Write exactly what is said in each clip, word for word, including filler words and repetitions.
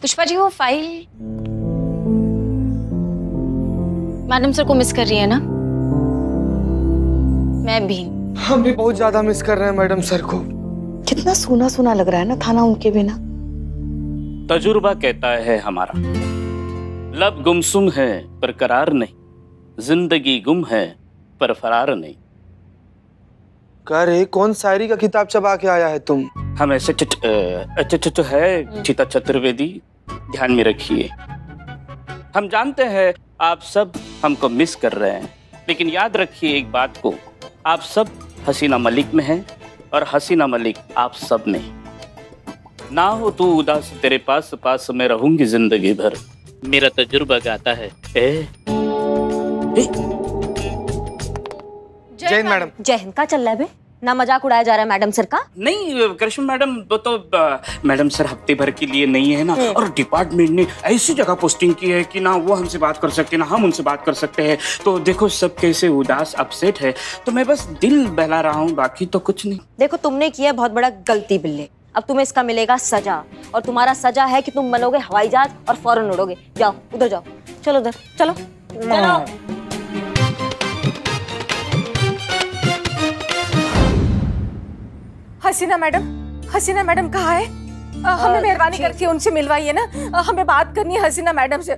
पुष्पा जी वो file madam sir को miss कर रही है ना? मैं भी। हम भी बहुत ज्यादा मिस कर रहे हैं मैडम सर को। कितना सूना सूना लग रहा है ना थाना उनके बिना। तजुर्बा कहता है हमारा, लब गुमसुम है पर करार नहीं, जिंदगी गुम है पर फरार नहीं। अरे कौन शायरी का किताब चबा के आया है तुम? हम ऐसे चट है चिता चतुर्वेदी, ध्यान में रखिए। हम जानते हैं आप सब हमको मिस कर रहे हैं, लेकिन याद रखिए एक बात को, आप सब हसीना मलिक में हैं और हसीना मलिक आप सब में। ना हो तू उदास, तेरे पास पास मैं रहूंगी जिंदगी भर। मेरा तजुर्बा गाता है। ए, ए, जय हिंद मैडम। जय हिंद का चल रहा है बे? ना मजाक उड़ाया जा रहा है मैडम सर का? नहीं करिश्मा मैडम, वो तो मैडम सर हफ्ते भर के लिए नहीं है ना, और डिपार्टमेंट ने ऐसी जगह पोस्टिंग की है कि ना वो हमसे बात कर सकते हैं ना हम उनसे बात कर सकते हैं। तो देखो सब कैसे उदास अपसेट है, तो मैं बस दिल बहला रहा हूँ, बाकी तो कुछ नहीं। देखो तुमने किया बहुत बड़ा गलती बिल्ले, अब तुम्हें इसका मिलेगा सजा, और तुम्हारा सजा है कि तुम बनोगे हवाई जहाज और फौरन उड़ोगे। जाओ उधर जाओ, चलो उधर चलो चलो। हसीना मैडम, हसीना मैडम कहाँ है? आ, हमें मेहरबानी करके उनसे मिलवाइए ना, आ, हमें बात करनी है हसीना मैडम से।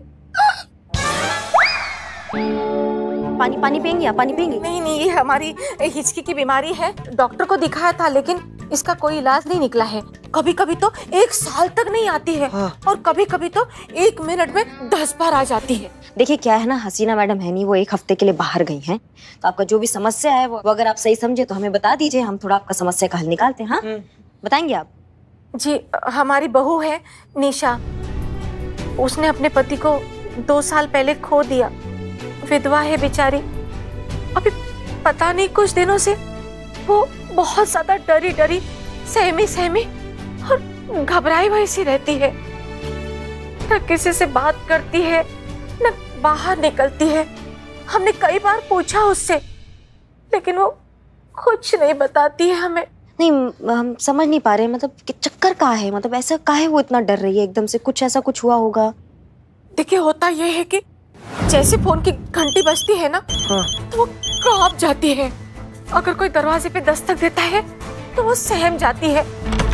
पानी पानी पियेंगी आप? पानी पियेंगी? नहीं नहीं, ये हमारी हिचकी की बीमारी है, डॉक्टर को दिखाया था लेकिन इसका कोई इलाज नहीं निकला है। कभी कभी तो एक साल तक नहीं आती है, हाँ। और कभी कभी तो एक मिनट में दस बार आ जाती है। देखिए क्या है ना, हसीना मैडम है नहीं, वो एक हफ्ते के लिए बाहर गई हैं, तो आपका जो भी समस्या है वो अगर आप सही समझे तो हमें बता दीजिए, हम थोड़ा आपका समस्या का हल निकालते हैं। हाँ बताएंगे आप? जी, हमारी बहू है निशा, उसने अपने पति को दो साल पहले खो दिया, विधवा है बेचारी। अभी पता नहीं कुछ दिनों से वो बहुत ज्यादा डरी डरी सहमी सहमी और घबराई हुई सी रहती है, न किसी से बात करती है न बाहर निकलती है। हमने कई बार पूछा उससे लेकिन वो कुछ नहीं बताती है हमें। नहीं हम समझ नहीं पा रहे, मतलब कि चक्कर का है, मतलब ऐसा काहे वो इतना डर रही है एकदम से? कुछ ऐसा कुछ हुआ होगा? देखिए होता ये है कि जैसे फोन की घंटी बजती है ना, हाँ। तो वो कांप जाती है, अगर कोई दरवाजे पे दस्तक देता है तो वो सहम जाती है।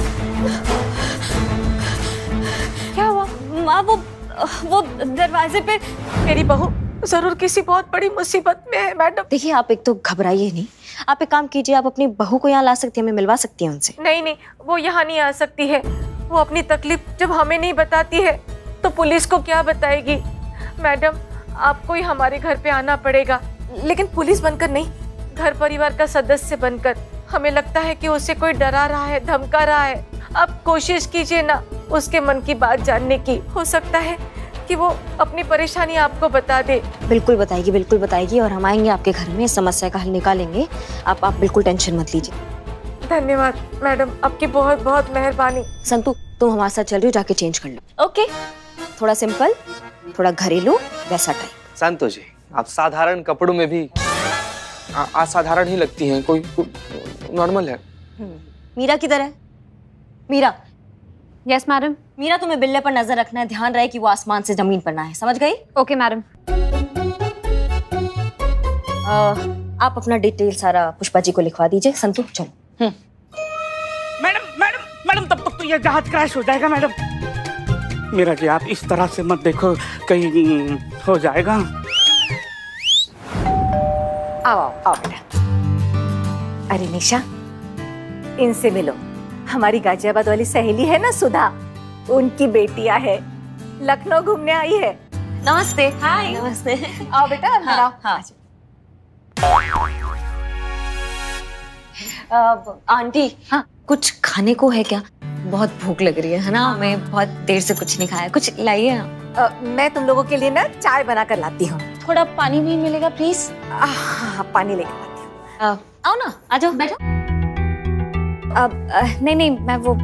क्या हुआ माँ? वो वो दरवाजे पे मेरी बहू जरूर किसी बहुत बड़ी मुसीबत में है मैडम। देखिए आप एक तो घबराइए नहीं, आप एक काम कीजिए, आप अपनी बहू को यहाँ ला सकती हैं, हमें मिलवा सकती हैं उनसे। नहीं नहीं, वो यहाँ नहीं आ सकती है, वो अपनी तकलीफ जब हमें नहीं बताती है तो पुलिस को क्या बताएगी। मैडम आपको ही हमारे घर पे आना पड़ेगा, लेकिन पुलिस बनकर नहीं, घर परिवार का सदस्य बनकर। हमें लगता है कि उसे कोई डरा रहा है, धमका रहा है। आप कोशिश कीजिए ना उसके मन की बात जानने की, हो सकता है कि वो अपनी परेशानी आपको बता दे। बिल्कुल बताएगी, बिल्कुल बताएगी, और हम आएंगे आपके घर में, समस्या का हल निकालेंगे। आप आप बिल्कुल टेंशन मत लीजिए। धन्यवाद मैडम, आपकी बहुत बहुत मेहरबानी। संतू तुम हमारे साथ चल रही हो, जाके चेंज कर लो। ओके, थोड़ा सिंपल, थोड़ा घरेलू वैसा टाइप। संतोष जी आप साधारण कपड़ों में भी असाधारण ही लगती हैं, कोई, कोई नॉर्मल है। मीरा किधर है? मीरा। Yes madam. मीरा तुम्हें बिल्ले पर नजर रखना है, ध्यान रहे कि वो आसमान से जमीन पर ना है, समझ गई? Okay madam. आप अपना डिटेल सारा पुष्पा जी को लिखवा दीजिए। संतु चलो। मैडम मैडम मैडम तब तक तो ये जहाज क्रैश हो जाएगा मैडम। मेरा जी आप इस तरह से मत देखो, कहीं हो जाएगा। आओ आओ आओ बेटा। अरे निशा, इनसे मिलो, हमारी गाजियाबाद वाली सहेली है ना सुधा, उनकी बेटियां है, लखनऊ घूमने आई है। नमस्ते। हाय। नमस्ते। आओ बेटा अंदर आओ। हाँ। आंटी, हाँ कुछ खाने को है क्या? बहुत भूख लग रही है, है ना? हमें बहुत देर से कुछ नहीं खाया, कुछ लाइए ना। मैं तुम लोगों के लिए ना चाय बना कर लाती हूँ। थोड़ा पानी भी मिलेगा प्लीज? हाँ पानी लेकर आती हूँ। आओ ना, आ जाओ बैठो। अब नहीं नहीं, मैं वो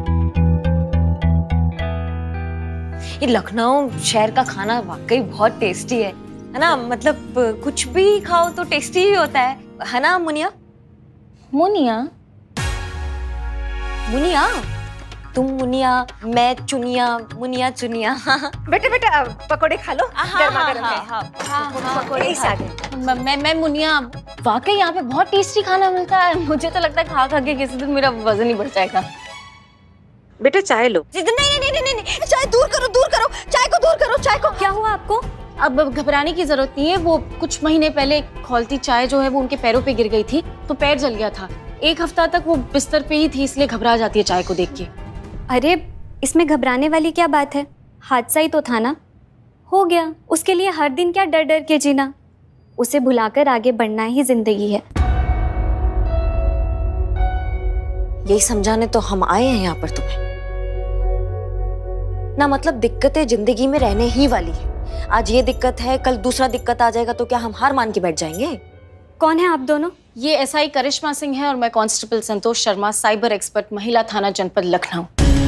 ये लखनऊ शहर का खाना वाकई बहुत टेस्टी है, है ना? मतलब कुछ भी खाओ तो टेस्टी ही होता है, है ना मुनिया? मुनिया? मुनिया? तुम मुनिया, मैं चुनिया, मुनिया चुनिया। बेटा बेटा पकोड़े खा लो, गर्मा गर्म है। हाँ, हाँ, पकोड़े इस आगे। मैं मैं मैं मुनिया, वाकई यहाँ पे बहुत टेस्टी खाना मिलता है। मुझे तो लगता है खा खा के किसी दिन मेरा वजन ही बढ़ जाएगा। बेटा चाय लो। नहीं नहीं नहीं नहीं नहीं, चाय दूर करो, दूर करो, चाय को दूर करो, चाय को। क्या हुआ आपको? अब घबराने की जरूरत नहीं है। वो कुछ महीने पहले खौलती चाय जो है वो उनके पैरों पे गिर गई थी तो पैर जल गया था। एक हफ्ता तक वो बिस्तर पे ही थी, इसलिए घबरा जाती है चाय को देख के। अरे इसमें घबराने वाली क्या बात है, हादसा ही तो था ना, हो गया। उसके लिए हर दिन क्या डर डर के जीना, उसे भुलाकर आगे बढ़ना ही जिंदगी है। यही समझाने तो हम आए हैं यहाँ पर तुम्हें ना। मतलब दिक्कतें जिंदगी में रहने ही वाली है। आज ये दिक्कत है, कल दूसरा दिक्कत आ जाएगा तो क्या हम हार मान के बैठ जाएंगे? कौन है आप दोनों? ये एस आई करिश्मा सिंह है और मैं constable Santosh Sharma, cyber expert, महिला थाना जनपद लखनऊ।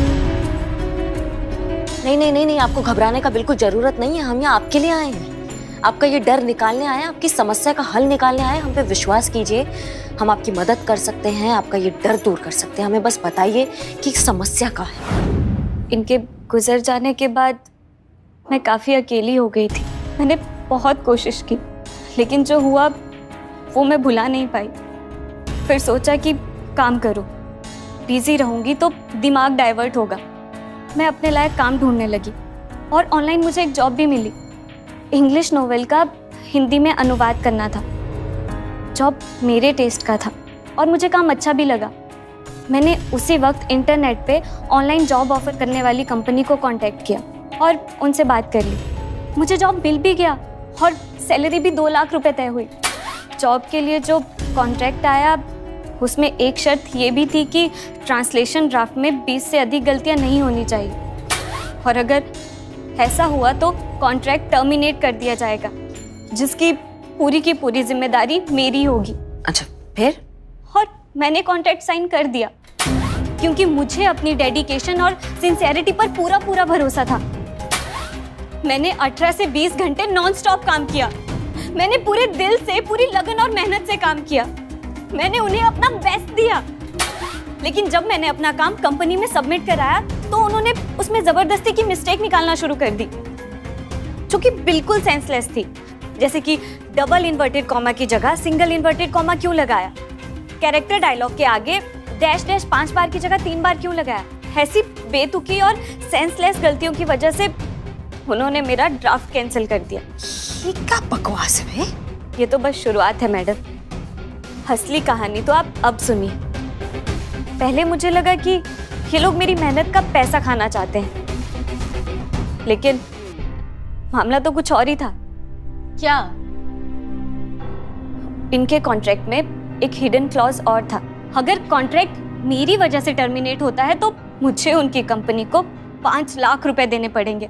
नहीं नहीं नहीं नहीं, आपको घबराने का बिल्कुल जरूरत नहीं है। हम यहाँ आपके लिए आए हैं, आपका ये डर निकालने आए हैं, आपकी समस्या का हल निकालने आए हैं। हम पे विश्वास कीजिए, हम आपकी मदद कर सकते हैं, आपका ये डर दूर कर सकते हैं। हमें बस बताइए कि समस्या क्या है। इनके गुजर जाने के बाद मैं काफ़ी अकेली हो गई थी। मैंने बहुत कोशिश की लेकिन जो हुआ वो मैं भुला नहीं पाई। फिर सोचा कि काम करूं, बिजी रहूंगी तो दिमाग डाइवर्ट होगा। मैं अपने लायक काम ढूंढने लगी और ऑनलाइन मुझे एक जॉब भी मिली। इंग्लिश नोवेल का हिंदी में अनुवाद करना था। जॉब मेरे टेस्ट का था और मुझे काम अच्छा भी लगा। मैंने उसी वक्त इंटरनेट पे ऑनलाइन जॉब ऑफर करने वाली कंपनी को कांटेक्ट किया और उनसे बात कर ली। मुझे जॉब मिल भी गया और सैलरी भी दो लाख रुपए तय हुई। जॉब के लिए जो कॉन्ट्रैक्ट आया उसमें एक शर्त ये भी थी कि ट्रांसलेशन ड्राफ्ट में बीस से अधिक गलतियां नहीं होनी चाहिए और अगर ऐसा हुआ तो कॉन्ट्रैक्ट टर्मिनेट कर दिया जाएगा, जिसकी पूरी की पूरी जिम्मेदारी मेरी होगी। अच्छा फिर? और मैंने कॉन्ट्रैक्ट साइन कर दिया क्योंकि मुझे अपनी डेडिकेशन और सिंसियरिटी पर पूरा पूरा भरोसा था। मैंने अठारह से बीस घंटे नॉन स्टॉप काम किया। मैंने पूरे दिल से, पूरी लगन और मेहनत से काम किया। मैंने उन्हें अपना बेस्ट दिया। लेकिन जब मैंने अपना काम कंपनी में सबमिट कराया तो उन्होंने उसमें जबरदस्ती की मिस्टेक निकालना शुरू कर दी जो कि बिल्कुल सेंसलेस थी। जैसे कि डबल इन्वर्टेड कॉमा की जगह सिंगल इन्वर्टेड कॉमा क्यों लगाया, कैरेक्टर डायलॉग के आगे डैश डैश पांच बार की जगह तीन बार क्यों लगाया। ऐसी बेतुकी और सेंसलेस गलतियों की वजह से उन्होंने मेरा ड्राफ्ट कैंसिल कर दिया। ये क्या बकवास है? ये तो बस शुरुआत है मैडम, असली कहानी तो आप अब सुनिए। पहले मुझे लगा कि ये लोग मेरी मेहनत का पैसा खाना चाहते हैं, लेकिन मामला तो कुछ और ही था। क्या? इनके कॉन्ट्रैक्ट में एक हिडन क्लॉज और था। अगर कॉन्ट्रैक्ट मेरी वजह से टर्मिनेट होता है तो मुझे उनकी कंपनी को पांच लाख रुपए देने पड़ेंगे।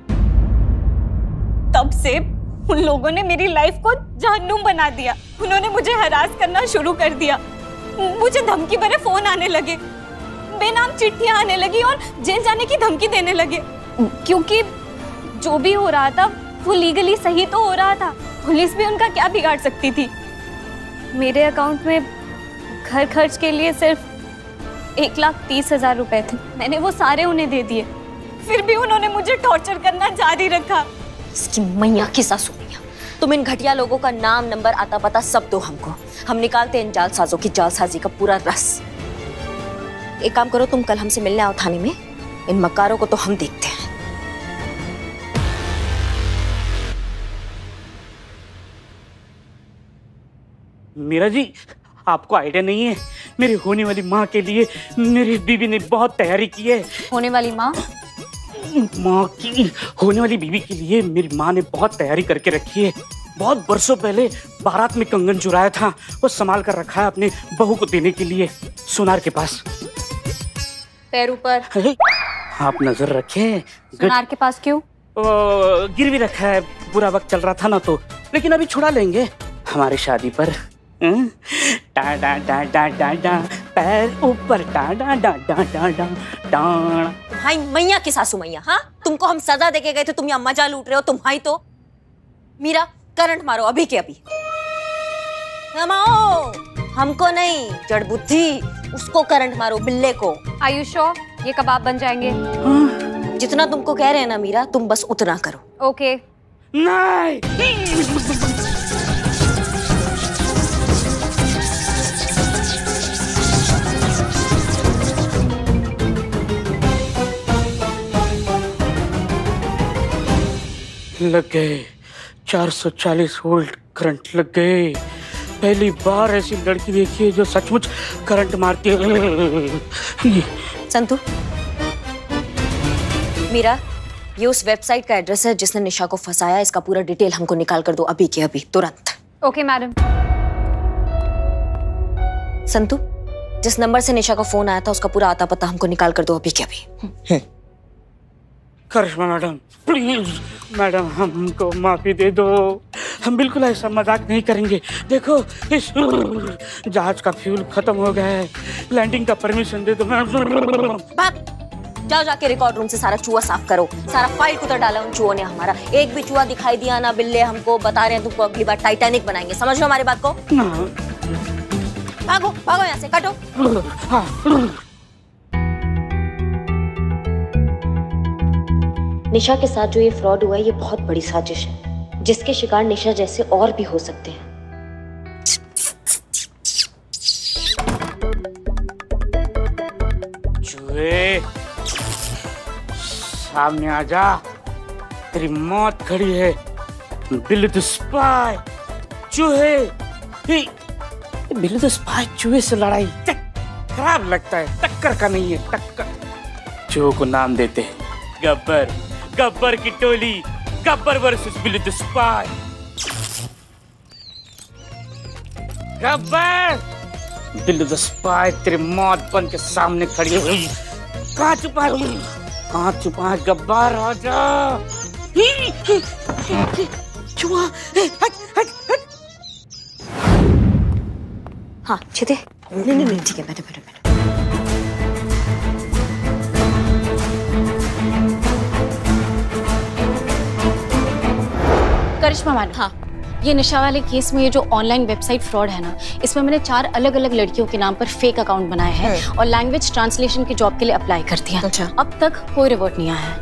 तब से उन लोगों ने मेरी लाइफ को जहन्नुम बना दिया। उन्होंने मुझे हरास करना शुरू कर दिया। मुझे धमकी भरे फोन आने लगे, बेनाम चिट्ठियां आने लगी और जेल जाने की धमकी देने लगे। क्योंकि जो भी हो रहा था वो लीगली सही तो हो रहा था, पुलिस भी उनका क्या बिगाड़ सकती थी। मेरे अकाउंट में घर खर्च के लिए सिर्फ एक लाख तीस हजार रुपए थे। मैंने वो सारे उन्हें दे दिए, फिर भी उन्होंने मुझे टॉर्चर करना जारी रखा। इसकी मैया की सासू मैया, तुम इन घटिया लोगों का नाम, नंबर, आता पता सब दो हमको। हम निकालते हैं इन जालसाजों की जालसाजी का पूरा रस। एक काम करो, तुम कल हमसे मिलने आओ थाने में। इन मकारों को तो हम देखते हैं। मीरा जी, आपको आइडिया नहीं है, मेरी होने वाली माँ के लिए मेरी बीवी ने बहुत तैयारी की है। होने वाली माँ? माँ की होने वाली बीवी के लिए मेरी माँ ने बहुत तैयारी करके रखी है। बहुत बरसों पहले बारात में कंगन चुराया था, वो संभाल कर रखा है अपने बहू को देने के लिए सुनार के पास। पैर ऊपर। आप नजर रखें। सुनार के पास क्यों? गिरवी रखा है, बुरा वक्त चल रहा था ना तो, लेकिन अभी छुड़ा लेंगे हमारी शादी पर। डा डा डा डा डा डा पैर ऊपर डा डा डा डा डा डा डा। भाई मैया की सासू मैया, हाँ तुमको हम सजा देके गए थे, तुम यहाँ मजा लूट रहे हो। तुम्हारी तो मीरा करंट मारो अभी के अभी। हमको नहीं, जड़ बुद्धि, उसको करंट मारो, बिल्ले को। Are you sure? ये कबाब बन जाएंगे। जितना तुमको कह रहे हैं ना मीरा, तुम बस उतना करो। ओके। नहीं। लग गए, चार सौ चालीस वोल्ट करंट लग गए। पहली बार ऐसी लड़की देखी है जो सचमुच करंट मारती है। संतु, मीरा, ये उस वेबसाइट का एड्रेस है जिसने निशा को फंसाया। इसका पूरा डिटेल हमको निकाल कर दो अभी के अभी, तुरंत। Okay madam. संतु, जिस नंबर से निशा का फोन आया था उसका पूरा आता पता हमको निकाल कर दो अभी के अभी। करिश्मा मैडम, प्लीज मैडम, हमको माफी दे दो। हम बिल्कुल ऐसा मजाक नहीं करेंगे। देखो, इस जहाज का फ्यूल खत्म हो गया है। लैंडिंग का परमिशन दे दो। भाग, जाओ जाके रिकॉर्ड रूम से सारा चूहा साफ करो। सारा फाइल कुतर डाला उन चूहों ने हमारा। एक भी चूहा दिखाई दिया ना बिल्ले हमको बता रहे हैं तुमको अगली बार टाइटैनिक बनाएंगे। समझ लो हमारी बात को। भागो भागो यहाँ से, काटो। निशा के साथ जो ये फ्रॉड हुआ है ये बहुत बड़ी साजिश है, जिसके शिकार निशा जैसे और भी हो सकते हैं। चूहे, सामने आ जा, तेरी मौत खड़ी है। बिल्ली द स्पाई, चूहे, बिल्ली द स्पाई चूहे से लड़ाई खराब लगता है। टक्कर का नहीं है, टक्कर। चूहों को नाम देते हैं गब्बर। गब्बर की टोली, Gabbar versus Billi the spy. Gabbar, Billi the spy तेरी मौत बन के सामने खड़ी हुई। कहाँ छुपा है? कहाँ छुपा है गब्बर? राजा चुहा, हट हट हट। हाँ छिते, नहीं नहीं नहीं, ठीक है, बैठो बैठो बैठो। करिश्मा मैडम, हाँ, ये निशा वाले केस में ये जो ऑनलाइन वेबसाइट फ्रॉड है ना, इसमें मैंने चार अलग अलग लड़कियों के नाम पर फेक अकाउंट बनाए हैं और लैंग्वेज ट्रांसलेशन के जॉब के लिए अप्लाई कर दिया। अच्छा। अब तक कोई रिवर्ट नहीं आया है।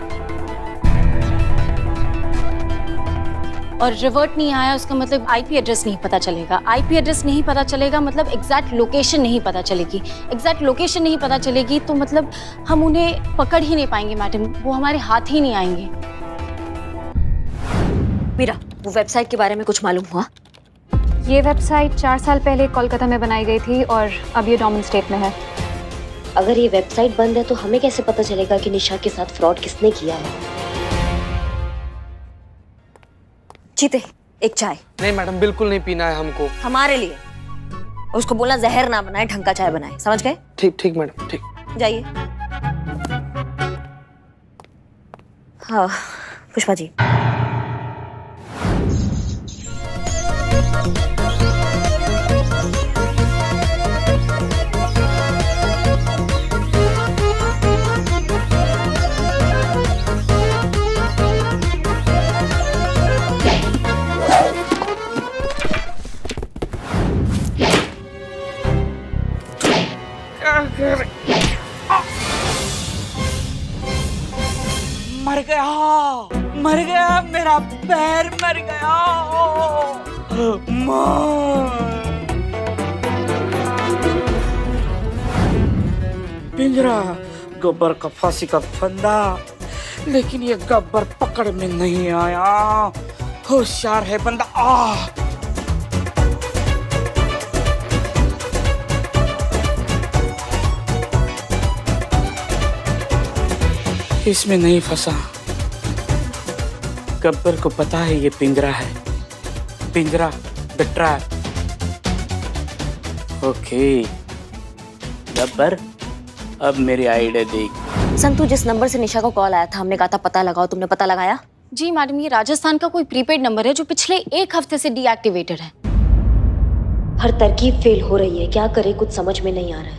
और रिवर्ट नहीं आया उसका मतलब आईपी एड्रेस नहीं पता चलेगा। आईपी एड्रेस नहीं पता चलेगा मतलब एग्जैक्ट लोकेशन नहीं पता चलेगी। एग्जैक्ट लोकेशन नहीं पता चलेगी तो मतलब हम उन्हें पकड़ ही नहीं पाएंगे मैडम, वो हमारे हाथ ही नहीं आएंगे। मीरा, वो वेबसाइट के बारे में कुछ मालूम हुआ? ये वेबसाइट चार साल पहले कोलकाता में बनाई गई थी और अब ये डोमेन स्टेट में है। अगर ये वेबसाइट बंद है तो हमें कैसे पता चलेगा कि निशा के साथ फ्रॉड किसने किया है? चीते, एक चाय। नहीं मैडम, बिल्कुल नहीं पीना है हमको। हमारे लिए। उसको बोलना जहर ना बनाए, ढंग का चाय बनाए। समझ गए? ठीक ठीक मैडम, ठीक। जाइए। हाँ पुष्पा जी। मर गया, मर गया, मेरा पैर मर गया। पिंजरा, गब्बर का फांसी का फंदा, लेकिन ये गब्बर पकड़ में नहीं आया। होशियार है बंदा। आ इसमें नहीं फंसा। गब्बर को पता है ये पिंजरा है, पिंजरा, द ट्रैप। ओके गब्बर, अब मेरी आइडिया देख। संतु, जिस नंबर से निशा को कॉल आया था हमने कहा था पता लगाओ, तुमने पता लगाया? जी मैडम, ये राजस्थान का कोई प्रीपेड नंबर है जो पिछले एक हफ्ते से डीएक्टिवेटेड है। हर तरकीब फेल हो रही है, क्या करे कुछ समझ में नहीं आ रहा है।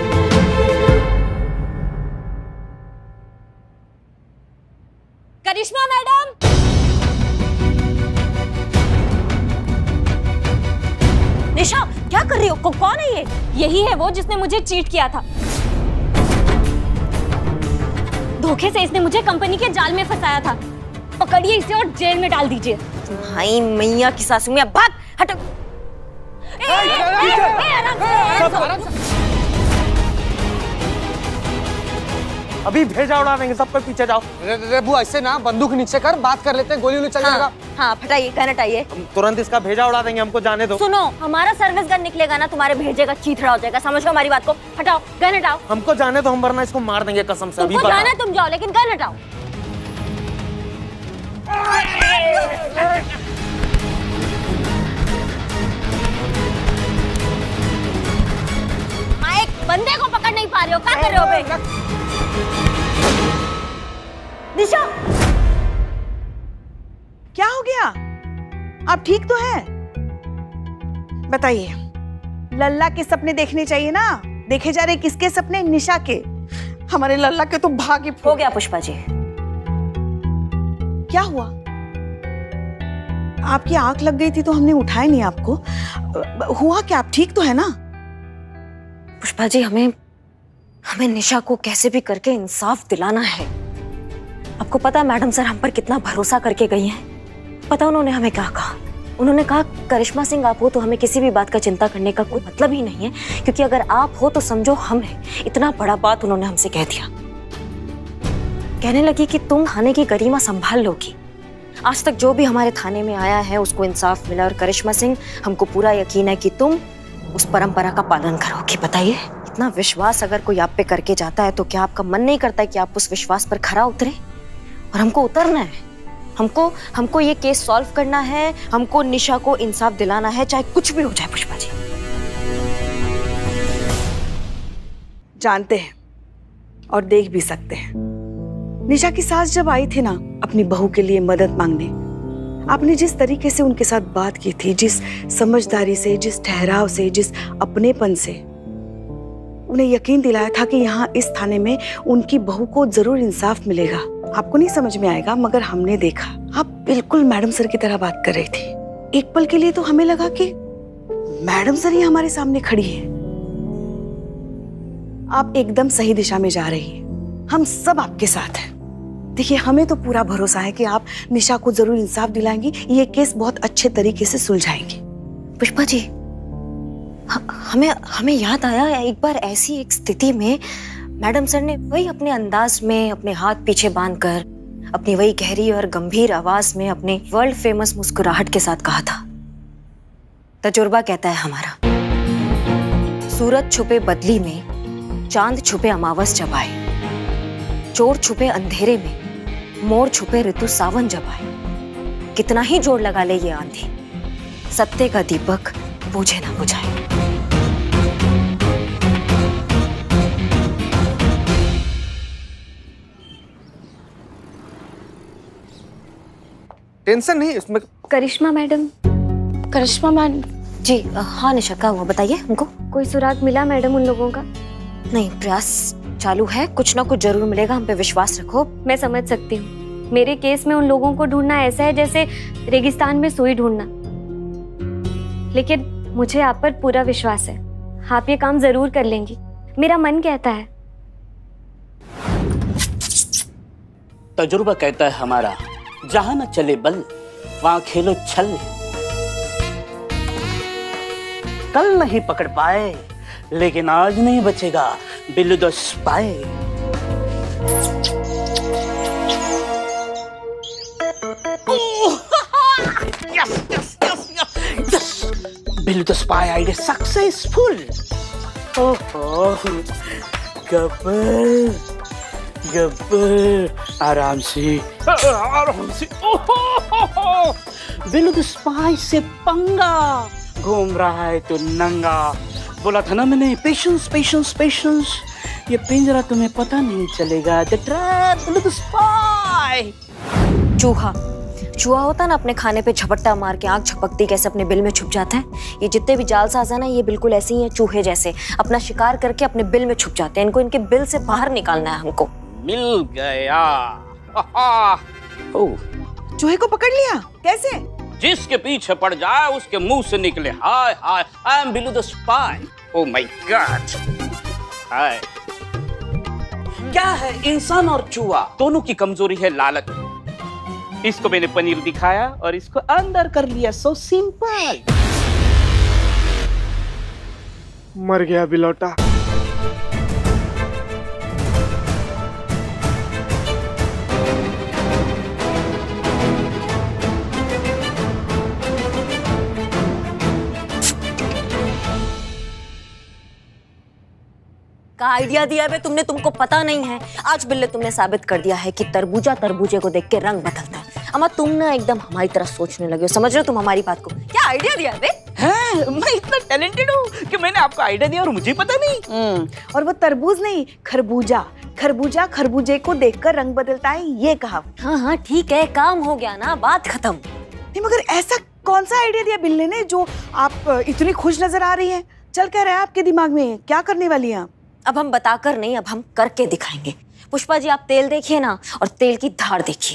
करिश्मा, निशा क्या कर रही हो? को, कौन है ये? यही है वो जिसने मुझे चीट किया था। धोखे से इसने मुझे कंपनी के जाल में फंसाया था। पकड़िए इसे और जेल में डाल दीजिए। भाई मैया की सासू में, भाग हटो। ए, ए, ए, ए, आराम से। अभी भेजा उड़ा देंगे, सबको पीछे जाओ। रेबू ऐसे ना, बंदूक नीचे कर, बात कर लेते हैं, गोली वोली चल जाएगा। हाँ, हाँ फटाइए, गन हटाइए। हम तुरंत इसका भेजा उड़ा देंगे, हमको जाने दो। सुनो, हमारा सर्विस गन निकलेगा ना, तुम्हारे भेजे का चीथड़ा हो जाएगा, समझ लो हमारी बात को। हटाओ, गन हटाओ। हमको जाने दो, हम वरना इसको मार देंगे कसम से। अभी तुमको जाना तुम जाओ, लेकिन गन हटाओ। मैं एक बंदे को पकड़ नहीं पा रही हो, क्या कर रहे हो बे? निशा क्या हो गया? आप ठीक तो हैं? बताइए, लल्ला के सपने देखने चाहिए ना, देखे जा रहे किसके सपने? निशा के। हमारे लल्ला के तो भाग्य हो गया। पुष्पा जी क्या हुआ? आपकी आंख लग गई थी तो हमने उठाया नहीं आपको। हुआ क्या? आप ठीक तो है ना? पुष्पा जी, हमें हमें निशा को कैसे भी करके इंसाफ दिलाना है। आपको पता है मैडम सर हम पर कितना भरोसा करके गई हैं? पता उन्होंने हमें क्या कहा? उन्होंने कहा करिश्मा सिंह आप हो तो हमें किसी भी बात का चिंता करने का कोई मतलब ही नहीं है, क्योंकि अगर आप हो तो समझो हम हैं। इतना बड़ा बात उन्होंने हमसे कह दिया। कहने लगी कि तुम थाने की गरिमा संभाल लोगी। आज तक जो भी हमारे थाने में आया है उसको इंसाफ मिला, और करिश्मा सिंह हमको पूरा यकीन है कि तुम उस परंपरा का पालन करोगी। बताइए, इतना विश्वास अगर कोई आप पे करके जाता है तो क्या आपका मन नहीं करता है कि आप उस विश्वास पर खरा उतरे? और हमको उतरना है, हमको हमको ये केस सॉल्व करना है, हमको निशा को इंसाफ दिलाना है, चाहे कुछ भी हो जाए। पुष्पा जी जानते हैं और देख भी सकते हैं। निशा की सास जब आई थी ना अपनी बहू के लिए मदद मांगने, आपने जिस तरीके से उनके साथ बात की थी, जिस समझदारी से, जिस ठहराव से, जिस अपनेपन से उन्हें यकीन दिलाया था कि यहाँ इस थाने में उनकी बहू को जरूर इंसाफ मिलेगा। आपको नहीं समझ में आएगा, मगर हमने देखा आप बिल्कुल मैडम सर की तरह बात कर रही थी। एक पल के लिए तो हमें लगा कि मैडम सर ही हमारे सामने खड़ी है। आप एकदम सही दिशा में जा रही हैं, हम सब आपके साथ हैं। देखिए, हमें तो पूरा भरोसा है कि आप निशा को जरूर इंसाफ दिलाएंगी, ये केस बहुत अच्छे तरीके से सुलझाएंगी। पुष्पा जी, हमें हमें याद आया एक बार ऐसी एक स्थिति में मैडम सर ने वही अपने अंदाज में, अपने हाथ पीछे बांधकर, अपनी वही गहरी और गंभीर आवाज में, अपने वर्ल्ड फेमस मुस्कुराहट के साथ कहा था, तजुर्बा कहता है हमारा, सूरज छुपे बदली में, चांद छुपे अमावस जब आए, चोर छुपे अंधेरे में, मोर छुपे ऋतु सावन जब आए, कितना ही जोर लगा ले ये आंधी, सत्य का दीपक बुझे ना बुझाए। टेंशन नहीं इसमें। करिश्मा मैडम। करिश्मा मैडम जी हाँ निशा, क्या हुआ बताइए हमको। कोई सुराग मिला मैडम उन लोगों का? नहीं, प्रयास चालू है, कुछ ना कुछ जरूर मिलेगा, हम पे विश्वास रखो। मैं समझ सकती हूँ, मेरे केस में उन लोगों को ढूंढना ऐसा है जैसे रेगिस्तान में सुई ढूंढना, लेकिन मुझे आप पर पूरा विश्वास है, आप ये काम जरूर कर लेंगी, मेरा मन कहता है। तजुर्बा कहता है हमारा, जहां न चले बल वहां खेलो छल। कल नहीं पकड़ पाए लेकिन आज नहीं बचेगा Billu the spy. Yes yes yes yes yes, Billu the spy idea successful. ओहो गब्बर गब्बर, आराम से आराम से। ओहो बिल्लू द स्पाई से पंगा, घूम रहा है तो नंगा। बोला था ना मैंने, पेशेंस पेशेंस पेशेंस, ये पिंजरा तुम्हें पता नहीं चलेगा। The trap, Billu the spy. चूहा चूहा होता ना, अपने खाने पे झपट्टा मार के आंख झपकती कैसे अपने बिल में छुप जाता है, ये जितने भी जालसाज है ना, ये बिल्कुल ऐसे ही है, चूहे जैसे अपना शिकार करके अपने बिल में छुप जाते हैं। इनको इनके बिल से बाहर निकालना है हमको। मिल गया। चूहे को पकड़ लिया? कैसे? जिसके पीछे पड़ जाए उसके मुंह से निकले हाय हाय I am Billu the spy. Oh my god. हाय क्या है, इंसान और चूहा दोनों की कमजोरी है लालच। इसको मैंने पनीर दिखाया और इसको अंदर कर लिया। So simple. मर गया बिलौटा। का आइडिया दिया है तुमने, तुमको पता नहीं है। आज बिल्ले तुमने साबित कर दिया है कि तरबूजा तरबूजे को देख के रंग बदलता है। अम्मा तुम ना एकदम हमारी तरह सोचने लगे हो, समझ रहे हो तुम हमारी बात को? क्या आइडिया दिया है? है, मैं इतना टैलेंटेड हूँ कि मैंने आपको आइडिया दिया और मुझे पता नहीं। और वो तरबूज नहीं, खरबूजा। खरबूजा खरबूजे को देखकर रंग बदलता है, ये कहा। हाँ हाँ ठीक है, काम हो गया ना, बात खत्म। नहीं मगर ऐसा कौन सा आइडिया दिया बिल्ले ने जो आप इतनी खुश नजर आ रही है? चल क्या रहा है आपके दिमाग में? क्या करने वाली हैं? अब हम बताकर नहीं, अब हम करके दिखाएंगे। पुष्पा जी आप तेल देखिए ना, और तेल की धार देखिए।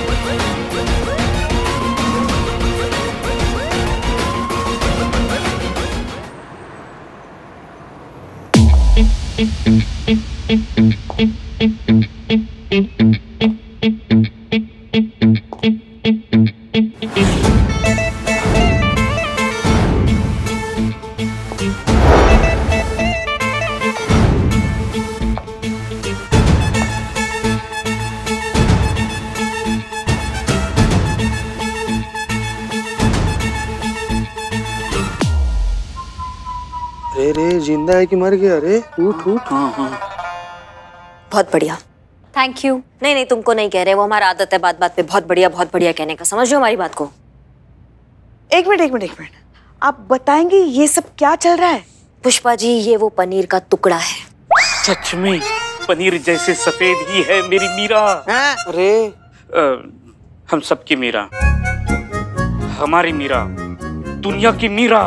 रे रे जिंदा है कि मर गया? रे उठ उठ। हाँ हाँ बहुत बढ़िया, थैंक यू। नहीं नहीं तुमको नहीं कह रहे, वो हमारा आदत है बात बात पे बहुत बढ़िया बहुत बढ़िया कहने का, समझ लो हमारी बात को। एक मिनट एक मिनट एक मिनट, आप बताएंगे ये सब क्या चल रहा है? पुष्पा जी ये वो पनीर का टुकड़ा है। सच में पनीर जैसे सफेद ही है मेरी मीरा। अरे हम सबकी मीरा, हमारी मीरा, दुनिया की मीरा।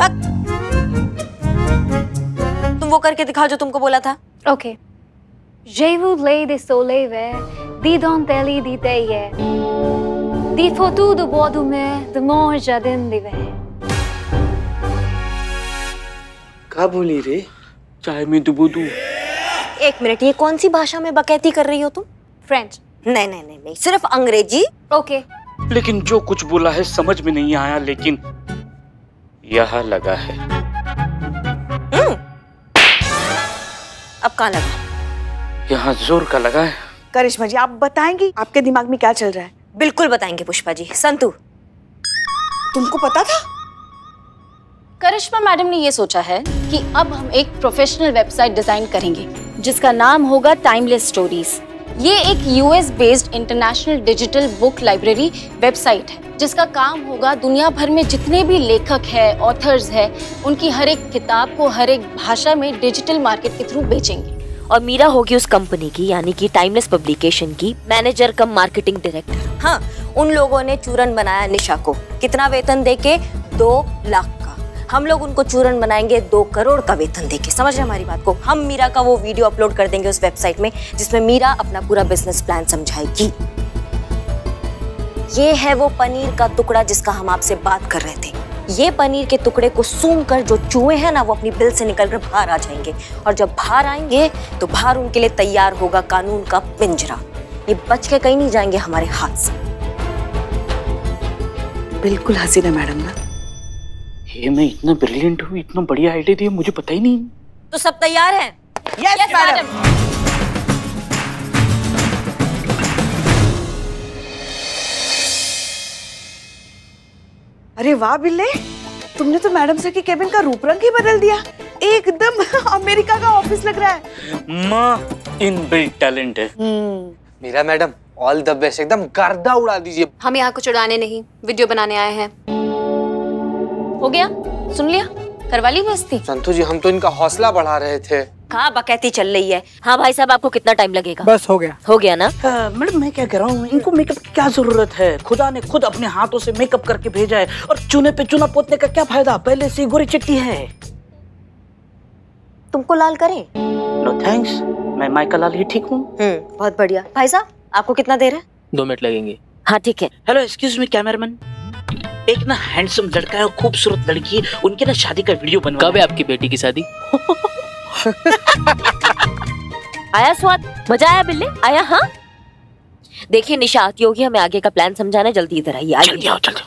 तुम वो करके दिखाओ जो तुमको बोला था। Okay. Jevu lei de soleve, di don teli di teie, di fotu do bodu me, de mon jardin dive. क्या बोली रे? चाय में डुबो दूं। एक मिनट, ये कौन सी भाषा में बकैती कर रही हो तुम? फ्रेंच। नहीं नहीं नहीं नहीं, सिर्फ अंग्रेजी। ओके। लेकिन जो कुछ बोला है समझ में नहीं आया, लेकिन यहाँ लगा है। अब कहाँ लगा? यहाँ जोर का लगा है। करिश्मा जी आप बताएंगी आपके दिमाग में क्या चल रहा है? बिल्कुल बताएंगे पुष्पा जी। संतु तुमको पता था? करिश्मा मैडम ने ये सोचा है कि अब हम एक प्रोफेशनल वेबसाइट डिजाइन करेंगे जिसका नाम होगा टाइमलेस स्टोरीज। ये एक US based international digital book library website है जिसका काम होगा दुनिया भर में जितने भी लेखक है, ऑथर्स है, उनकी हर एक किताब को हर एक भाषा में डिजिटल मार्केट के थ्रू बेचेंगे। और मीरा होगी उस कंपनी की, यानी कि टाइमलेस पब्लिकेशन की मैनेजर कम मार्केटिंग डायरेक्टर। हाँ, उन लोगों ने चूरन बनाया निशा को, कितना वेतन देके? दो लाख का। हम लोग उनको चूरन बनाएंगे दो करोड़ का वेतन देके, समझ रहे हमारी बात को? हम मीरा का वो वीडियो अपलोड कर देंगे उस वेबसाइट में जिसमें मीरा अपना पूरा बिजनेस प्लान समझाएगी। ये है वो पनीर का टुकड़ा जिसका हम आपसे बात कर रहे थे। ये पनीर के टुकड़े को सूंघ कर जो चूहे हैं ना, वो अपनी बिल से निकलकर बाहर आ जाएंगे, और जब बाहर आएंगे तो बाहर उनके लिए तैयार होगा कानून का पिंजरा। ये बच के कहीं नहीं जाएंगे हमारे हाथ से। बिल्कुल हसीना मैडम ना। ये मैं इतना ब्रिलियंट हूँ, इतना बढ़िया आइडिया दिया, मुझे पता ही नहीं। तो सब तैयार हैं? Yes madam. अरे वाह बिल्ले, तुमने तो मैडम सर की केबिन का रूप रंग ही बदल दिया। एकदम अमेरिका का ऑफिस लग रहा है। माँ इनबिल्ट टैलेंट है। Meera madam all the best, एकदम गर्दा उड़ा दीजिए। हम यहाँ कुछ उड़ाने नहीं, वीडियो बनाने आए हैं। हो गया? सुन लिया? करवा ली बेइज्जती? संतोष जी हम तो इनका हौसला बढ़ा रहे थे। कहाँ बकैती चल रही है? हाँ भाई साहब, आपको कितना टाइम लगेगा? बस हो गया। हो गया ना? मैडम मैं क्या कह रहा हूँ, इनको मेकअप की क्या जरूरत है? खुदा ने खुद अपने हाथों से मेकअप करके भेजा है, और चूने पे चूना पोतने का क्या फायदा? पहले से गोरी चिट्टी है। तुमको लाल करें? नो थैंक्स, मैं माइका लाल ही ठीक हूँ। हम्म, बहुत बढ़िया। भाई साहब आपको कितना देर है? दो मिनट लगेंगे। हाँ ठीक है। हेलो एक्सक्यूज मी कैमरामैन, एक ना हैंडसम लड़का है और खूबसूरत लड़की है, उनके ना शादी का वीडियो बनवा। कब है आपकी बेटी की शादी? आया स्वाद, मजा आया बिल्ले, आया? हाँ देखिए निशा आती होगी, हमें आगे का प्लान समझाना, जल्दी इधर आइए। जल्दी आओ, जल्दी।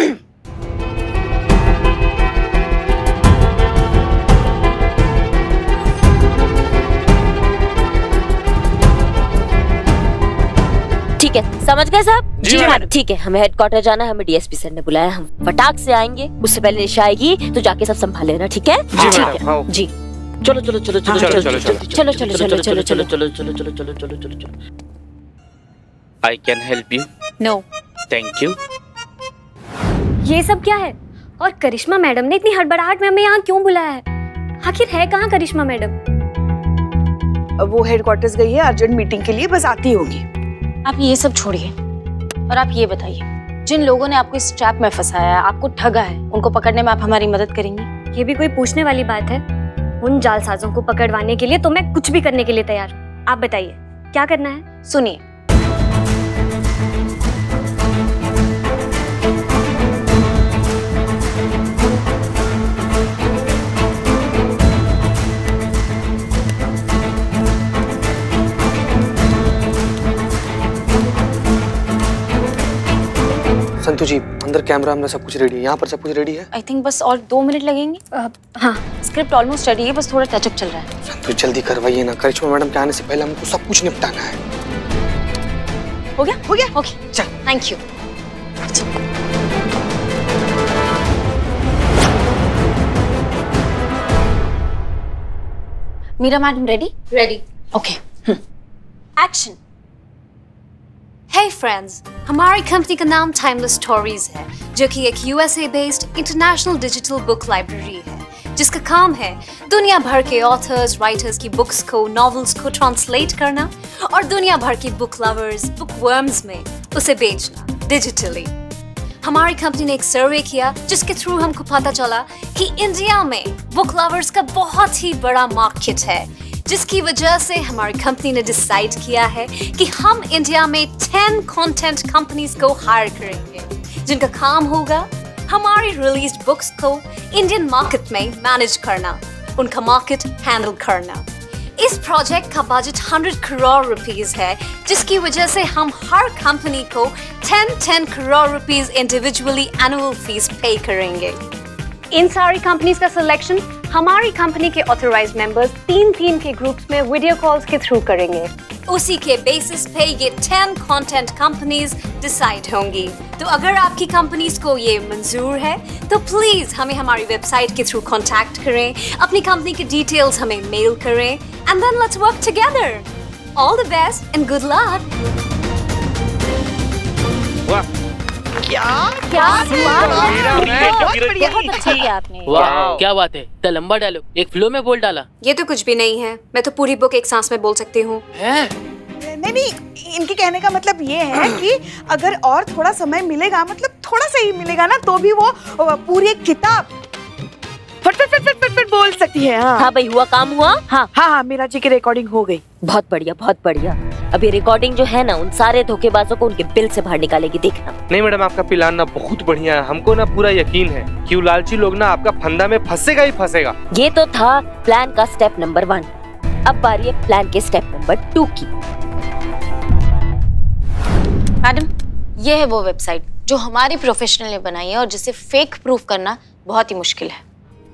ठीक है, समझ गए साहब? जी हाँ ठीक है, हमें हेडक्वार्टर जाना है, हमें डीएसपी सर ने बुलाया, हम फटाक से आएंगे, उससे पहले निशा आएगी तो जाके सब संभाल लेना, ठीक है? जी है जी। चलो चलो चलो चलो चलो चलो चलो चलो चलो चलो चलो चलो चलो चलो चलो चलो चलो चलो चलो। I can help you? No thank you. ये सब क्या है? और करिश्मा मैडम ने इतनी हड़बड़ाहट में हमें यहाँ क्यों बुलाया है? आखिर है कहाँ करिश्मा मैडम? वो हेडक्वार्टर्स गई है अर्जेंट मीटिंग के लिए, बस आती होगी। आप ये सब छोड़िए और आप ये बताइए, जिन लोगों ने आपको इस ट्रैप में फंसाया है, आपको ठगा है, उनको पकड़ने में आप हमारी मदद करेंगी? ये भी कोई पूछने वाली बात है? उन जालसाजों को पकड़वाने के लिए तो मैं कुछ भी करने के लिए तैयार हूँ। आप बताइए क्या करना है? सुनिए, संतु जी, अंदर कैमरा में सब कुछ रेडी है, यहाँ पर सब कुछ रेडी है। आई थिंक बस और दो मिनट लगेंगे। uh, हाँ स्क्रिप्ट ऑलमोस्ट रेडी है, बस थोड़ा टचअप चल रहा है। संतु जल्दी करवाइए ना, करिश्मा मैडम के आने से पहले हमको सब कुछ निपटाना है। हो गया? हो गया? ओके चल, thank you. Meera madam ready? Ready. Okay action. Hey friends, हमारी कंपनी का नाम टाइमलेस स्टोरीज है, जो कि एक USA based international digital book library है, जिसका काम है दुनिया भर के ऑथर्स राइटर्स की बुक्स को, नॉवेल्स को ट्रांसलेट करना और दुनिया भर की बुक लवर्स, बुक वर्म्स में उसे बेचना डिजिटली। हमारी कंपनी ने एक सर्वे किया जिसके थ्रू हमको पता चला कि इंडिया में बुक लवर्स का बहुत ही बड़ा मार्केट है, जिसकी वजह से हमारी कंपनी ने डिसाइड किया है कि हम इंडिया में टेन कंटेंट कंपनीज को हायर करेंगे, जिनका काम होगा हमारी रिलीज्ड बुक्स को इंडियन मार्केट में मैनेज करना, उनका मार्केट हैंडल करना। इस प्रोजेक्ट का बजट हंड्रेड करोड़ रुपीस है, जिसकी वजह से हम हर कंपनी को ten ten crore rupees individually annual fees pay करेंगे। इन सारी कंपनीज का सिलेक्शन हमारी कंपनी के ऑथराइज्ड मेंबर्स तीन तीन के ग्रुप्स में वीडियो कॉल्स के थ्रू करेंगे। उसी के बेसिस पे ये टेन कंटेंट कंपनीज डिसाइड होंगी। तो अगर आपकी कंपनीज को ये मंजूर है तो प्लीज हमें हमारी वेबसाइट के थ्रू कांटेक्ट करें, अपनी कंपनी के डिटेल्स हमें मेल करें, and then let's work together. All the best and good luck. वाह क्या क्या बहुत बढ़िया, बहुत अच्छा किया आपने। वाह क्या बात है, इतना लंबा डायलॉग एक फ्लो में बोल डाला। ये तो कुछ भी नहीं है, मैं तो पूरी बुक एक सांस में बोल सकती हूँ। नहीं नहीं, इनके कहने का मतलब ये है कि अगर और थोड़ा समय मिलेगा, मतलब थोड़ा सा ही मिलेगा ना, तो भी वो पूरी एक किताब फट फट फट फट फट बोल सकती है। हाँ हाँ भाई, हुआ काम हुआ। हाँ हाँ हाँ मीरा जी की रिकॉर्डिंग हो गई। बहुत बढ़िया बहुत बढ़िया। अभी रिकॉर्डिंग जो है ना, उन सारे धोखेबाजों को उनके बिल से बाहर निकालेगी, देखना। नहीं मैडम, आपका प्लान ना बहुत बढ़िया है, हमको ना पूरा यकीन है कि वो लालची लोग ना आपका फंदा में फंसेगा ही फंसेगा। ये तो था प्लान का स्टेप नंबर वन, अब बारी है प्लान के स्टेप नंबर टू की। मैडम, ये है वो वेबसाइट जो हमारे प्रोफेशनल ने बनाई है और जिसे फेक प्रूफ करना बहुत ही मुश्किल है।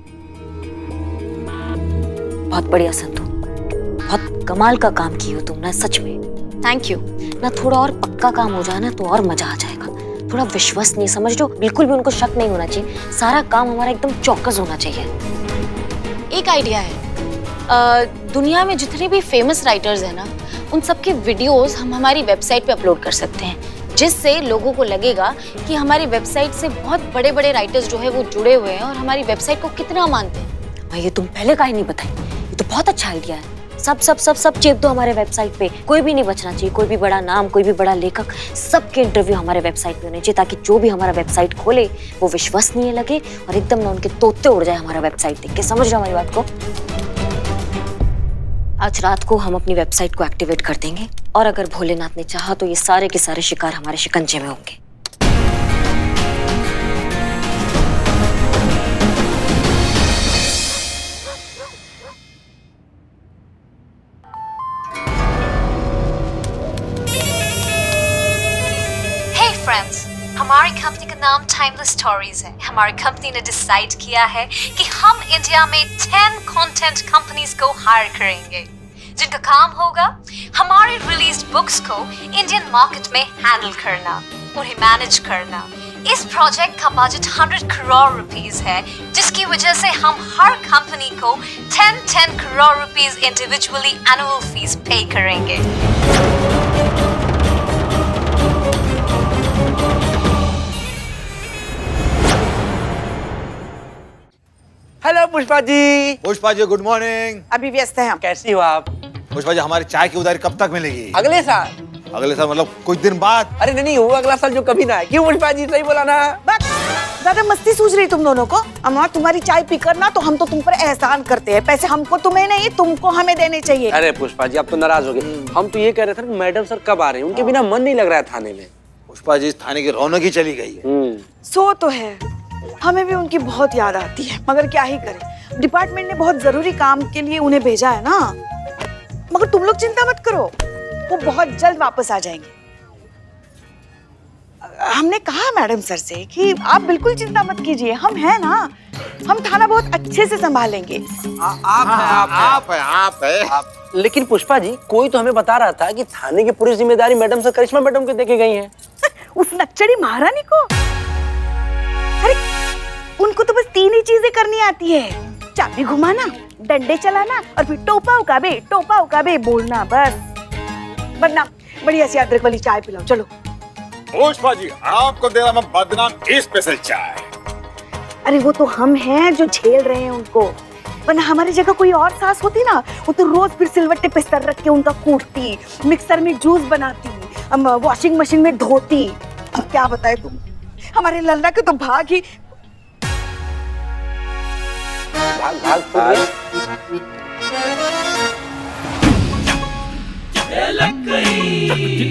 बहुत बढ़िया संतु, बहुत कमाल का काम की हो तुम ना, सच में थैंक यू। ना थोड़ा और पक्का काम हो जाए ना तो और मजा आ जाएगा। थोड़ा विश्वसनीय समझ लो, बिल्कुल भी उनको शक नहीं होना चाहिए, सारा काम हमारा एकदम चौकस होना चाहिए। एक आइडिया है, आ, दुनिया में जितने भी फेमस राइटर्स हैं ना, उन सबके वीडियोस हम हमारी वेबसाइट पे अपलोड कर सकते हैं, जिससे लोगों को लगेगा कि हमारी वेबसाइट से बहुत बड़े बड़े राइटर्स जो है वो जुड़े हुए हैं और हमारी वेबसाइट को कितना मानते हैं। ये तुम पहले काहे नहीं बताई? ये तो बहुत अच्छा आइडिया है। सब सब सब सब चेप दो हमारे वेबसाइट पे, कोई भी नहीं बचना चाहिए, कोई भी बड़ा नाम, कोई भी बड़ा लेखक, सबके इंटरव्यू हमारे वेबसाइट पे होने चाहिए, ताकि जो भी हमारा वेबसाइट खोले वो विश्वसनीय लगे और एकदम ना उनके तोते उड़ जाए हमारा वेबसाइट देख के। समझ रहे हो हमारी बात को? आज रात को हम अपनी वेबसाइट को एक्टिवेट कर देंगे और अगर भोलेनाथ ने चाहा तो ये सारे के सारे शिकार हमारे शिकंजे में होंगे। टाइमलेस स्टोरीज है। हमारी कंपनी ने डिसाइड किया है कि हम इंडिया में टेन कंटेंट कंपनीज को हायर करेंगे जिनका काम होगा हमारी रिलीज्ड बुक्स को इंडियन मार्केट में हैंडल करना, उन्हें मैनेज करना। इस प्रोजेक्ट का बजट हंड्रेड करोड़ रुपीस है, जिसकी वजह से हम हर कंपनी को ten ten crore rupees individually annual fees pay करेंगे। Hello Pushpa ji. Pushpa ji good morning. अभी व्यस्त हैं हम। कैसी हो आप? पुष्पा जी हमारी चाय की उधारी कब तक मिलेगी? अगले साल। अगले साल मतलब कुछ दिन बाद? अरे नहीं नहीं, वो अगला साल जो कभी ना है। क्यों पुष्पा जी, सही बोला ना? ज्यादा मस्ती सूझ रही तुम दोनों को। अम्मा तुम्हारी चाय पीकर ना तो हम तो तुम पर एहसान करते हैं, पैसे हमको तुम्हें नहीं तुमको हमें देने चाहिए। अरे पुष्पा जी आप तो नाराज हो गए। हम तो ये कह रहे थे ना मैडम सर कब आ रहे हैं, उनके बिना मन नहीं लग रहा है थाने में। पुष्पा जी थाने की रौनक ही चली गई है। सो तो है, हमें भी उनकी बहुत याद आती है, मगर क्या ही करें, डिपार्टमेंट ने बहुत जरूरी काम के लिए उन्हें भेजा है ना। मगर तुम लोग चिंता मत करो, वो बहुत जल्द वापस आ जाएंगे। हमने कहा मैडम सर से कि आप बिल्कुल चिंता मत कीजिए, हम हैं ना, हम थाना बहुत अच्छे से संभालेंगे। आ, आप हैं, आप हैं, आप हैं, आप हैं, आप। लेकिन पुष्पा जी कोई तो हमें बता रहा था कि थाने की पूरी जिम्मेदारी मैडम सर करिश्मा मैडम को देके गई है। उस नक्चड़ी महारानी को? अरे उनको तो बस तीन ही चीजें करनी आती है, चाबी घुमाना, डंडे चलाना और फिर टोपा उकाबे टोपा उकाबे बोलना, बस। वरना बढ़िया सी अदरक वाली चाय पिलाओ, चलो। पुष्पा जी आपको दे रहा मैं बदनाम स्पेशल चाय। अरे वो तो हम हैं जो झेल रहे हैं उनको, वरना हमारी जगह कोई और सास होती ना, वो तो रोज फिर सिलवट्टे पे सर रख के उनका कूटती, मिक्सर में जूस बनाती, वॉशिंग मशीन में धोती। अब क्या बताए तुम, हमारे लल्ला के तो भाग ही भाग भाग भाग। लग गई।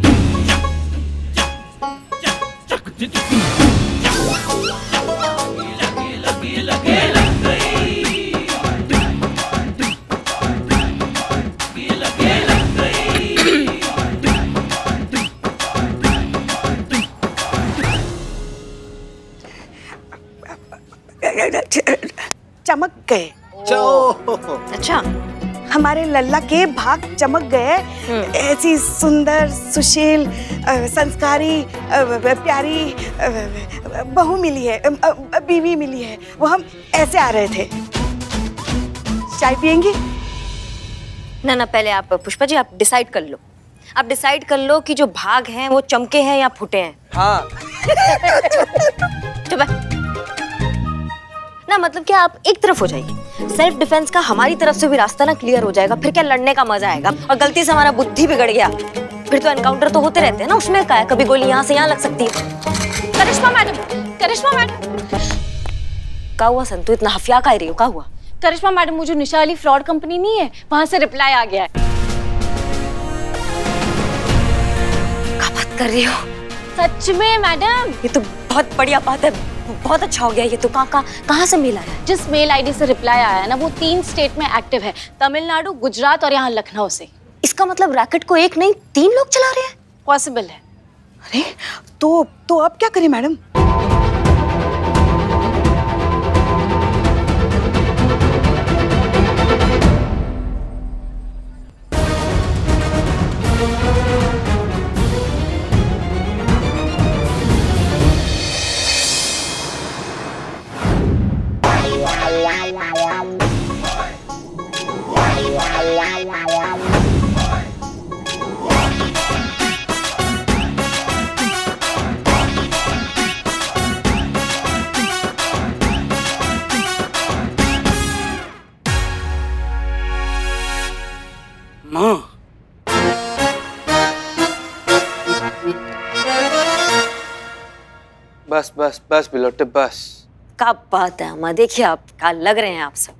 चमक गए। अच्छा, हमारे लल्ला के भाग चमक गए। ऐसी सुंदर, सुशील, संस्कारी, प्यारी बहू मिली है, बीवी मिली है। वो हम ऐसे आ रहे थे। चाय पियेंगी? ना ना, पहले आप पुष्पा जी आप डिसाइड कर लो, आप डिसाइड कर लो कि जो भाग हैं वो चमके हैं या फुटे हैं। हाँ। चुप ना, मतलब क्या आप एक तरफ हो जाइए, सेल्फ डिफेंस का हमारी तरफ से भी रास्ता ना क्लियर हो जाएगा, फिर क्या लड़ने का मजा आएगा। और गलती से हमारा बुद्धि बिगड़ गया फिर तो एनकाउंटर तो होते रहते हैं ना, उसमें क्या है, कभी गोली यहाँ से यहाँ लग सकती है। Karishma madam, Karishma madam. क्या हुआ संतु, इतना हफिया का रही हो, क्या हुआ? करिश्मा मैडम, वो जो निशा वाली फ्रॉड कंपनी नहीं है, वहां से रिप्लाई आ गया है। क्या बात कर रही हो? सच में मैडम, ये तो बहुत बढ़िया बात है, बहुत अच्छा हो गया। ये तो कहाँ कहाँ कहाँ से मेल आया? जिस मेल आईडी से रिप्लाई आया है ना, वो तीन स्टेट में एक्टिव है, तमिलनाडु, गुजरात और यहाँ लखनऊ से। इसका मतलब रैकेट को एक नहीं तीन लोग चला रहे हैं? पॉसिबल है। अरे तो तो अब क्या करें मैडम? बस बस बस बिलोटे बस। क्या बात है अम्मा, देखिए आप क्या लग रहे हैं आप सब।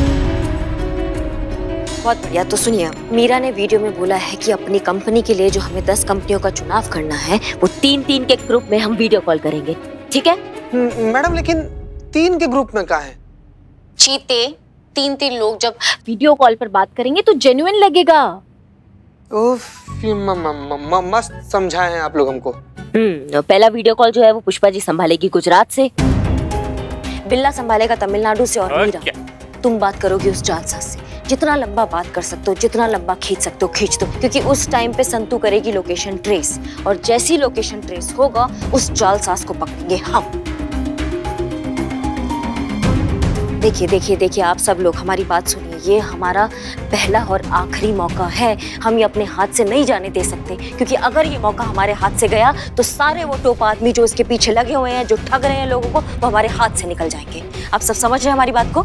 बहुत बढ़िया। तो सुनिए, मीरा ने वीडियो में बोला है कि अपनी कंपनी के लिए जो हमें दस कंपनियों का चुनाव करना है, वो तीन तीन के ग्रुप में हम वीडियो कॉल करेंगे, ठीक है? मैडम लेकिन तीन के ग्रुप में क्या है? चीते, तीन तीन लोग जब वीडियो कॉल पर बात करेंगे तो जेन्युइन लगेगा। उफ, म, म, म, म, मस्त समझाए हैं आप लोग हमको। हम्म पहला वीडियो कॉल जो है वो पुष्पा जी संभालेगी गुजरात से, बिल्ला संभालेगा तमिलनाडु से, और मीरा तुम बात करोगी उस जालसाज से। जितना लंबा बात कर सकते हो, जितना लंबा खींच सकते हो खींच दो, क्योंकि उस टाइम पे संतू करेगी लोकेशन ट्रेस, और जैसी लोकेशन ट्रेस होगा उस जालसाज को पकड़ेंगे हम। देखिए देखिए देखिए आप सब लोग हमारी बात सुनिए, ये हमारा पहला और आखिरी मौका है। हम ये अपने हाथ से नहीं जाने दे सकते, क्योंकि अगर ये मौका हमारे हाथ से गया तो सारे वो टोप आदमी जो इसके पीछे लगे हुए हैं, जो ठग रहे हैं लोगों को, वो हमारे हाथ से निकल जाएंगे। आप सब समझ रहे हैं हमारी बात को?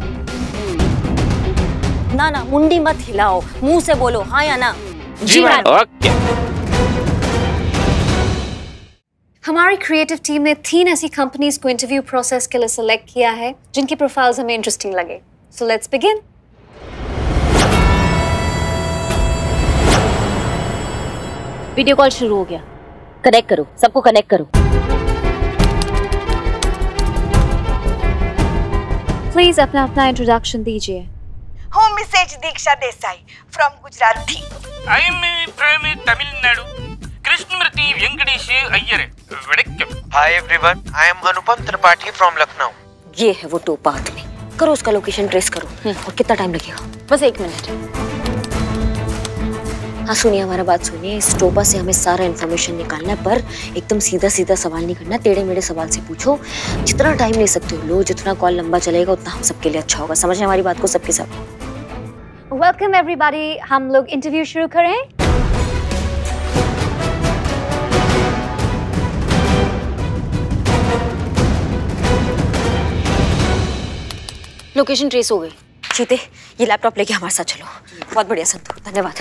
ना ना मुंडी मत हिलाओ, मुंह से बोलो हाँ या ना। जी मैडम। ओके। हमारी क्रिएटिव टीम ने तीन ऐसी कंपनीज को इंटरव्यू प्रोसेस के लिए सिलेक्ट किया है जिनकी प्रोफाइल्स हमें इंटरेस्टिंग लगे। So let's begin. Video call शुरू हो गया, कनेक्ट करो, सबको कनेक्ट करो। प्लीज अपना अपना इंट्रोडक्शन दीजिए। Home Mrs Diksha Desai from Gujarat थी। I am from Tamil Nadu, Krishnamurthy Venkatesh Iyer. Hi everyone, I am Anupam Tripathi from Lucknow. ये है वो टोपा आदमी, करो उसका लोकेशन ट्रेस करो। और कितना टाइम लगेगा? बस एक मिनट। हाँ सुनिए, हमारा बात सुनिए, इस टोपा से हमें सारा इन्फॉर्मेशन निकालना है, पर एकदम सीधा सीधा सवाल नहीं करना, टेढ़े मेढ़े सवाल से पूछो। जितना टाइम ले सकते हो लो, जितना कॉल लंबा चलेगा उतना हम सबके लिए अच्छा होगा। समझ रहे हमारी बात को सबके सब? वेलकम एवरीबॉडी, हम लोग इंटरव्यू शुरू करें। लोकेशन ट्रेस हो गई। चीते, ये लैपटॉप लेके हमारे साथ चलो। बहुत बढ़िया संतोष, धन्यवाद।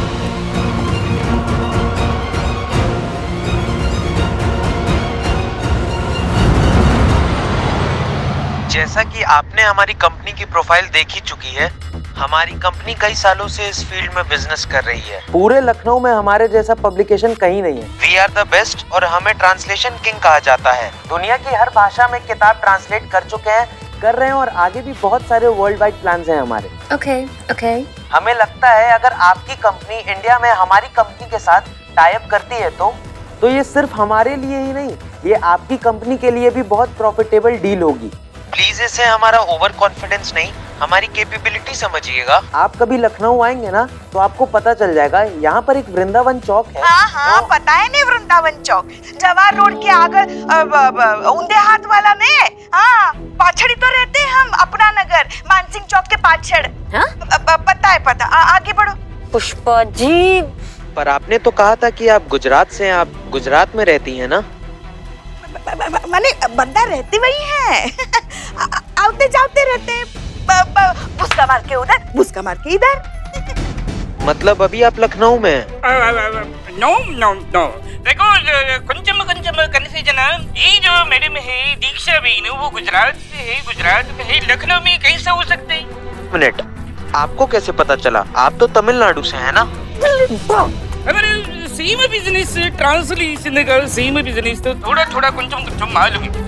जैसा कि आपने हमारी कंपनी की प्रोफाइल देख ही चुकी है, हमारी कंपनी कई सालों से इस फील्ड में बिजनेस कर रही है। पूरे लखनऊ में हमारे जैसा पब्लिकेशन कहीं नहीं है। वी आर द बेस्ट और हमें ट्रांसलेशन किंग कहा जाता है। दुनिया की हर भाषा में किताब ट्रांसलेट कर चुके हैं, कर रहे हैं, और आगे भी बहुत सारे वर्ल्ड वाइड प्लान्स हैं हमारे। Okay okay. हमें लगता है अगर आपकी कंपनी इंडिया में हमारी कंपनी के साथ टाई अप करती है तो तो ये सिर्फ हमारे लिए ही नहीं, ये आपकी कंपनी के लिए भी बहुत प्रॉफिटेबल डील होगी। प्लीज इसे हमारा ओवर कॉन्फिडेंस नहीं, हमारी कैपेबिलिटी समझिएगा। आप कभी लखनऊ आएंगे ना तो आपको पता चल जाएगा। यहाँ पर एक वृंदावन चौक है। हाँ हाँ पता है नहीं, वृंदावन चौक जवाहर रोड के आगे उंदे हाथ वाला ने। हाँ पाछड़ी तो रहते हैं हम, अपना नगर मानसिंह चौक के पाछड़। हाँ? पता है पता। आ, आगे बढ़ो। पुष्पा जी, पर आपने तो कहा था कि आप गुजरात से हैं, आप गुजरात में रहती हैं ना? माने बंदा रहते वही है, आते जाते रहते, भुसका मार के उधर, भुसका मार के इधर। मतलब अभी आप लखनऊ में हैं? नो नो नो देखो, कुंचम कुंचम कन्फ्यूजन। ये जो मैडम है दीक्षा बहन, वो गुजरात से है, गुजरात में है, लखनऊ में कैसे हो सकते हैं? मिनट, आपको कैसे पता चला? आप तो तमिलनाडु से हैं ना? अरे सेम बिजनेस, ट्रांसलेशन का सेम बिजनेस, तो थोड़ा थोड़ा कुछ कुछ मालूम है।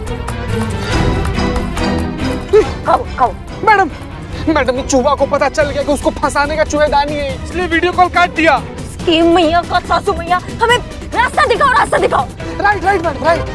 खाओ खाओ। मैडम मैडम ये चूहा को पता चल गया कि उसको फंसाने का चूहेदानी है, इसलिए वीडियो कॉल काट दिया। स्कीम मैया का सासू मैया, हमें रास्ता दिखाओ, रास्ता दिखाओ। Right right madam right.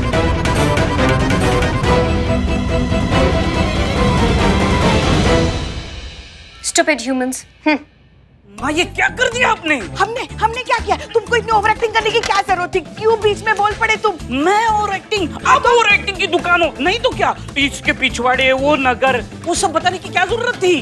Stupid humans. माँ ये क्या कर दिया आपने? हमने हमने क्या किया? तुमको इतनी ओवर एक्टिंग करने की क्या जरूरत थी? क्यों बीच में बोल पड़े तुम? मैं ओवर एक्टिंग? आप ओवर एक्टिंग की दुकान हो, नहीं तो क्या? इसके पिछवाड़े वो नगर, वो सब बताने की क्या जरूरत थी?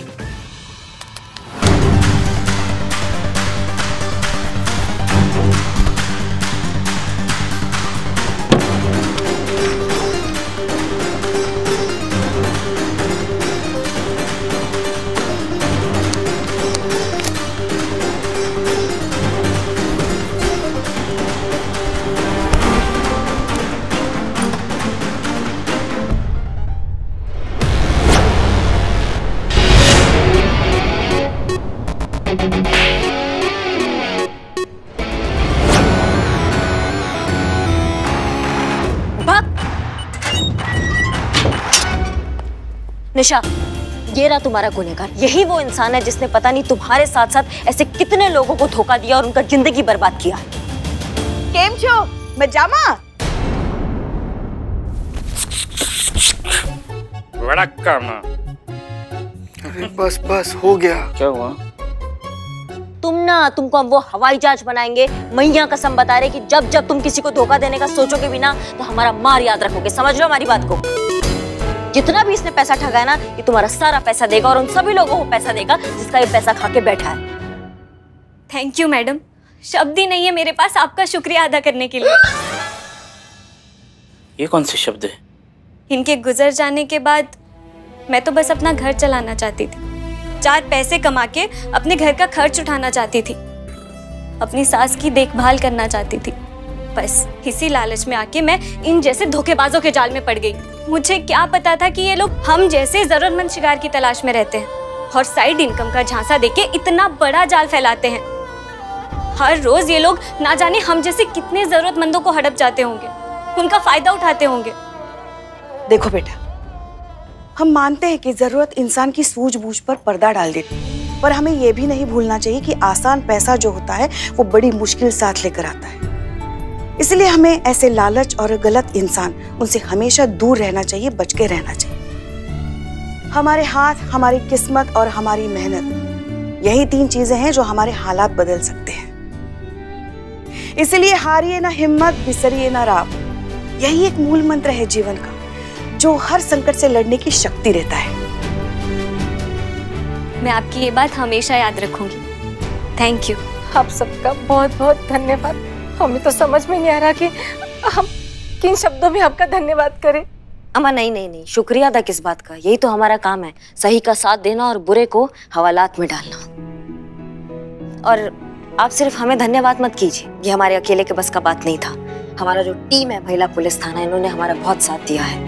निशा, ये रहा तुम्हारा गुनहगार। यही वो इंसान है जिसने पता नहीं तुम्हारे साथ साथ ऐसे कितने लोगों को धोखा दिया और उनका जिंदगी बर्बाद किया। केम छो? मैं जामा। बड़ा काम। अरे बस बस हो गया। क्या हुआ? तुम ना, तुमको हम वो हवाई जहाज बनाएंगे। मैया कसम बता रहे कि जब जब तुम किसी को धोखा देने का सोचोगे भी ना, तो हमारा मार याद रखोगे। समझ लो हमारी बात को। जितना भी इसने पैसा ठगा है ना, ये तुम्हारा सारा पैसा देगा और उन सभी लोगों को पैसा देगा जिसका ये पैसा खा के बैठा है। थैंक यू मैडम, शब्द ही नहीं है मेरे पास आपका शुक्रिया अदा करने के लिए। ये कौन से शब्द है? इनके गुजर जाने के बाद मैं तो बस अपना घर चलाना चाहती थी, चार पैसे कमा के अपने घर का खर्च उठाना चाहती थी, अपनी सास की देखभाल करना चाहती थी। बस इसी लालच में आके मैं इन जैसे धोखेबाजों के जाल में पड़ गई। मुझे क्या पता था कि ये लोग हम जैसे जरूरतमंद शिकार की तलाश में रहते हैं और साइड इनकम का झांसा देके इतना बड़ा जाल फैलाते हैं। हर रोज ये लोग ना जाने हम जैसे कितने जरूरतमंदों को हड़प जाते होंगे, उनका फायदा उठाते होंगे। देखो बेटा, हम मानते हैं कि जरूरत इंसान की सूझबूझ पर पर्दा डाल देती है, पर हमें यह भी नहीं भूलना चाहिए कि आसान पैसा जो होता है वो बड़ी मुश्किल साथ लेकर आता है। इसलिए हमें ऐसे लालच और गलत इंसान, उनसे हमेशा दूर रहना चाहिए, बच के रहना चाहिए। हमारे हाथ, हमारी किस्मत और हमारी मेहनत, यही तीन चीजें हैं जो हमारे हालात बदल सकते हैं। इसलिए हारिए ना हिम्मत, बिसरिए ना राह, यही एक मूल मंत्र है जीवन का, जो हर संकट से लड़ने की शक्ति देता है। मैं आपकी ये बात हमेशा याद रखूंगी। Thank you. आप सबका बहुत बहुत धन्यवाद। हमें तो समझ में नहीं आ रहा कि हम किन शब्दों में आपका धन्यवाद करें। अम्मा नहीं नहीं नहीं, शुक्रिया अदा किस बात का, यही तो हमारा काम है, सही का साथ देना और बुरे को हवालात में डालना। और आप सिर्फ हमें धन्यवाद मत कीजिए, ये हमारे अकेले के बस का बात नहीं था। हमारा जो टीम है महिला पुलिस थाना, इन्होंने हमारा बहुत साथ दिया है,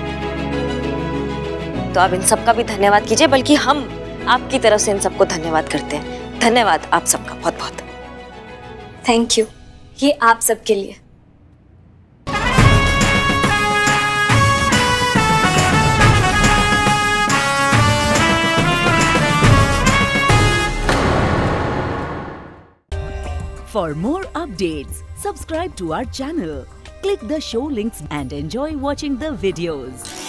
तो आप इन सबका भी धन्यवाद कीजिए। बल्कि हम आपकी तरफ से इन सबको धन्यवाद करते हैं। धन्यवाद आप सबका बहुत बहुत। थैंक यू, ये आप सबके लिए। For more updates, subscribe to our channel, click the show links and enjoy watching the videos.